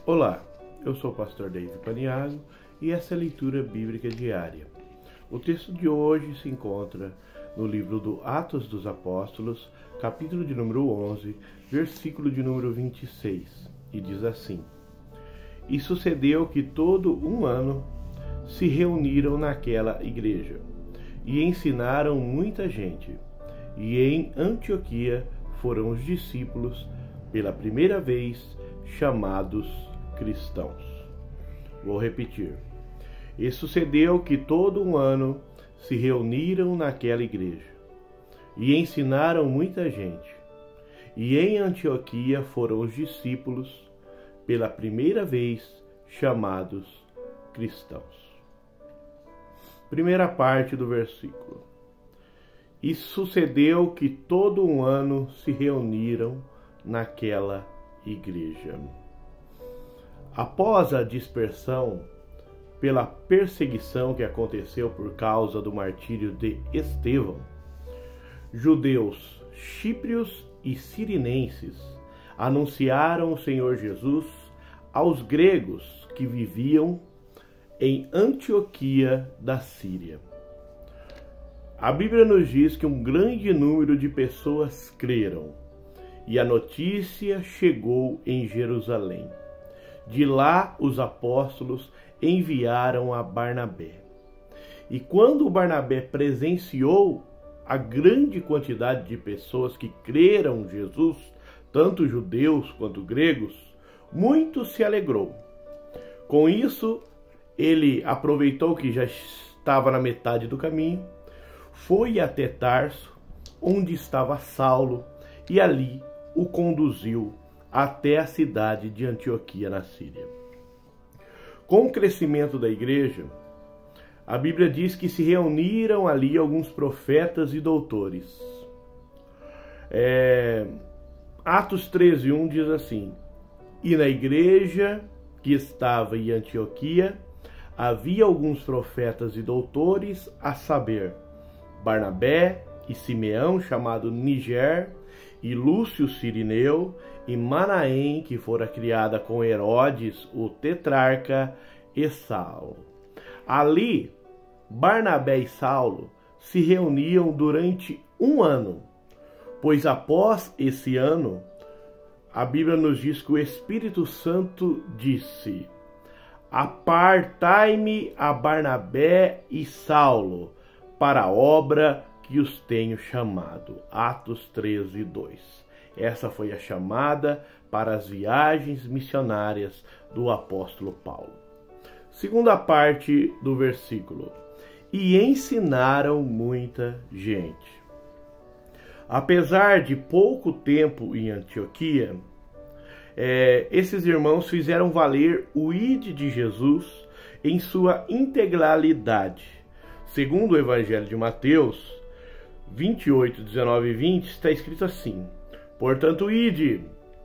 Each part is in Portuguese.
Olá, eu sou o pastor David Paniago e essa é a leitura bíblica diária. O texto de hoje se encontra no livro do Atos dos Apóstolos, capítulo de número 11, versículo de número 26, e diz assim: E sucedeu que todo um ano se reuniram naquela igreja e ensinaram muita gente, e em Antioquia foram os discípulos pela primeira vez chamados cristãos. Vou repetir. E sucedeu que todo um ano se reuniram naquela igreja e ensinaram muita gente, e em Antioquia foram os discípulos pela primeira vez chamados cristãos. Primeira parte do versículo. E sucedeu que todo um ano se reuniram naquela igreja. Após a dispersão pela perseguição que aconteceu por causa do martírio de Estevão, judeus, chíprios e sirinenses anunciaram o Senhor Jesus aos gregos que viviam em Antioquia da Síria. A Bíblia nos diz que um grande número de pessoas creram e a notícia chegou em Jerusalém. De lá os apóstolos enviaram a Barnabé. E quando Barnabé presenciou a grande quantidade de pessoas que creram em Jesus, tanto judeus quanto gregos, muito se alegrou. Com isso, ele aproveitou que já estava na metade do caminho, foi até Tarso, onde estava Saulo, e ali o conduziu até a cidade de Antioquia, na Síria. Com o crescimento da igreja, a Bíblia diz que se reuniram ali alguns profetas e doutores. Atos 13:1 diz assim: E na igreja que estava em Antioquia havia alguns profetas e doutores, a saber, Barnabé e Simeão, chamado Niger, e Lúcio Cirineu, e Manaém, que fora criada com Herodes, o tetrarca, e Saulo. Ali, Barnabé e Saulo se reuniam durante um ano, pois após esse ano, a Bíblia nos diz que o Espírito Santo disse: Apartai-me a Barnabé e Saulo para a obra que os tenho chamado. Atos 13:2. Essa foi a chamada para as viagens missionárias do apóstolo Paulo. Segunda parte do versículo. E ensinaram muita gente. Apesar de pouco tempo em Antioquia, esses irmãos fizeram valer o ID de Jesus em sua integralidade. Segundo o Evangelho de Mateus 28, 19 e 20, está escrito assim: Portanto, ide,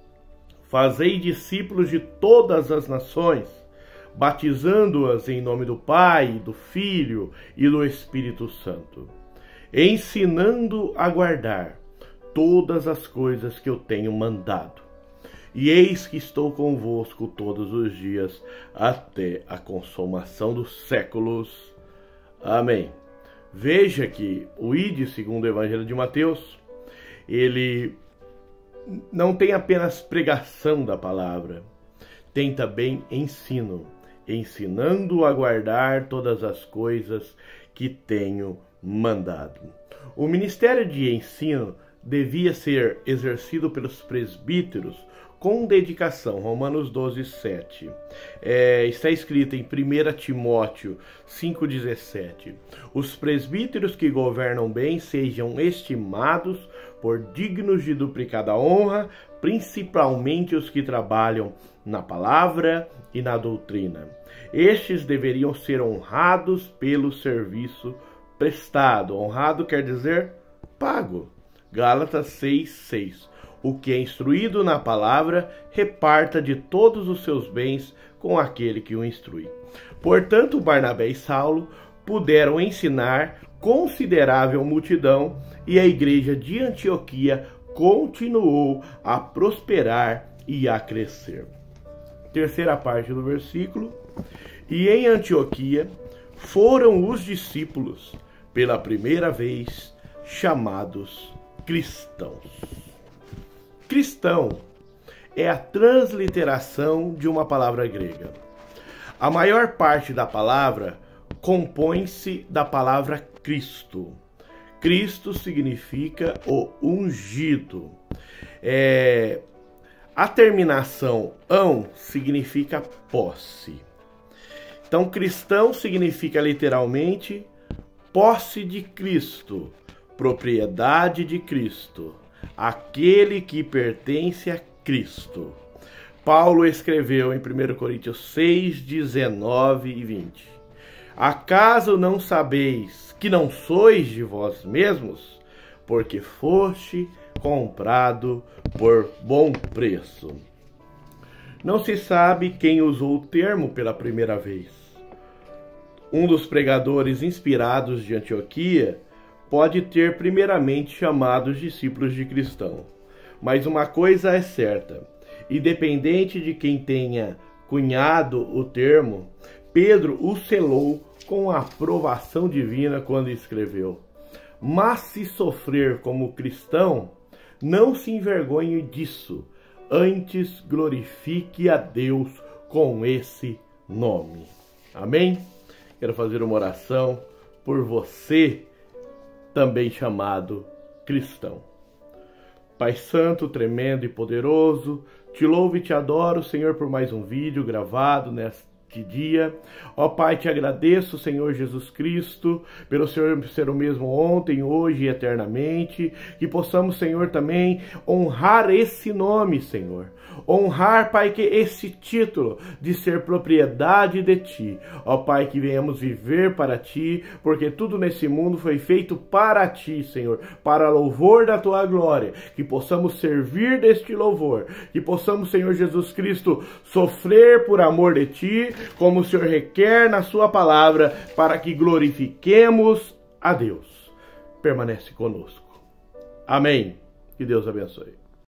fazei discípulos de todas as nações, batizando-as em nome do Pai, do Filho e do Espírito Santo, ensinando a guardar todas as coisas que eu tenho mandado. E eis que estou convosco todos os dias, até a consumação dos séculos. Amém. Veja que o ID, segundo o Evangelho de Mateus, ele não tem apenas pregação da palavra, tem também ensino, ensinando a guardar todas as coisas que tenho mandado. O ministério de ensino devia ser exercido pelos presbíteros com dedicação. Romanos 12:7. Está escrito em 1 Timóteo 5:17. Os presbíteros que governam bem sejam estimados por dignos de duplicada honra, principalmente os que trabalham na palavra e na doutrina. Estes deveriam ser honrados pelo serviço prestado. Honrado quer dizer pago. Gálatas 6:6. O que é instruído na palavra, reparta de todos os seus bens com aquele que o instrui. Portanto, Barnabé e Saulo puderam ensinar considerável multidão e a igreja de Antioquia continuou a prosperar e a crescer. terceira parte do versículo. E em Antioquia foram os discípulos, pela primeira vez, chamados cristãos. Cristão é a transliteração de uma palavra grega. A maior parte da palavra compõe-se da palavra Cristo. Cristo significa o ungido. A terminação ão significa posse. Então, cristão significa literalmente posse de Cristo, propriedade de Cristo, aquele que pertence a Cristo. Paulo escreveu em 1 Coríntios 6, 19 e 20. Acaso não sabeis que não sois de vós mesmos, porque foste comprado por bom preço? Não se sabe quem usou o termo pela primeira vez. Um dos pregadores inspirados de Antioquia pode ter primeiramente chamado os discípulos de cristão. Mas uma coisa é certa, independente de quem tenha cunhado o termo, Pedro o selou com a aprovação divina quando escreveu: mas se sofrer como cristão, não se envergonhe disso, antes glorifique a Deus com esse nome. Amém? Quero fazer uma oração por você, também chamado cristão. Pai Santo, tremendo e poderoso, te louvo e te adoro, Senhor, por mais um vídeo gravado neste dia. Ó Pai, te agradeço, Senhor Jesus Cristo, pelo Senhor ser o mesmo ontem, hoje e eternamente. Que possamos, Senhor, também honrar esse nome, Senhor. Honrar, Pai, que esse título de ser propriedade de Ti. Ó Pai, que venhamos viver para Ti, porque tudo nesse mundo foi feito para Ti, Senhor, para louvor da Tua glória. Que possamos servir deste louvor. Que possamos, Senhor Jesus Cristo, sofrer por amor de Ti, como o Senhor requer na sua palavra, para que glorifiquemos a Deus. Permanece conosco. Amém. Que Deus abençoe.